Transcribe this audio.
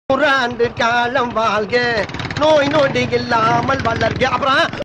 100 ஆண்டு காலம் வாழ்க, நோய் நொடி இல்லாமல் வளர்க. அப்புறம்